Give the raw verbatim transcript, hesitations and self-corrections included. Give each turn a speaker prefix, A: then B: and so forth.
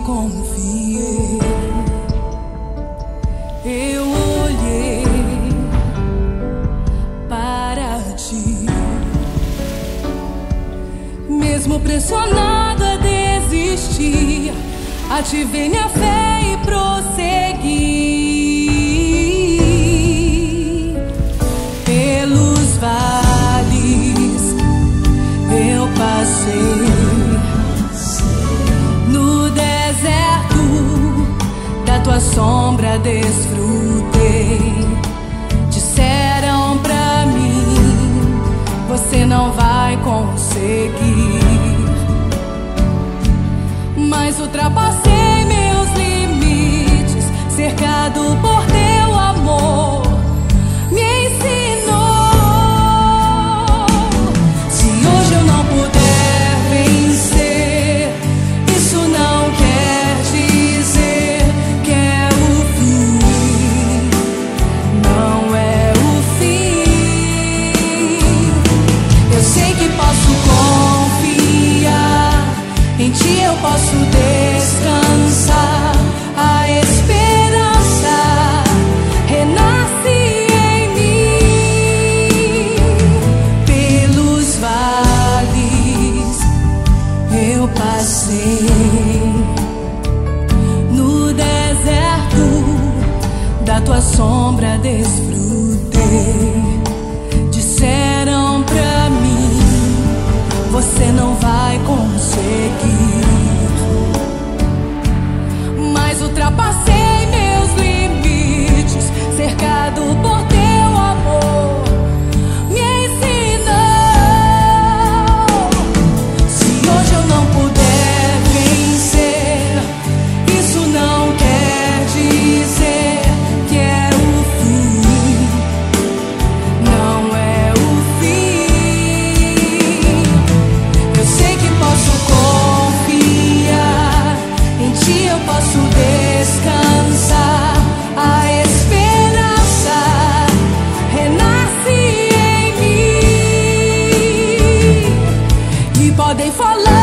A: confiei. Eu olhei para ti, mesmo pressionado a desistir, ativei minha fé e prossegui. Pelos vales eu passei, no deserto da tua sombra desfrutei. Disseram pra mim, você não vai conseguir, mas ultrapassei meus limites, cercado por teu amor, me ensinou. Se hoje eu não puder vencer, isso não quer dizer que é o fim, não é o fim. Eu sei que posso confiar, em ti eu posso descansar. A esperança renasce em mim. Pelos vales eu passei, no deserto da tua sombra desfrutei. Disseram pra mim, você não vai conseguir, mas ultrapassei meus limites, cercado por teu amor, me ensinou. Se hoje eu não puder vencer, isso não quer dizer que é o fim, não é o fim. Eu sei que posso confiar, em ti eu posso descansar. A esperança renasce em mim. E podem falar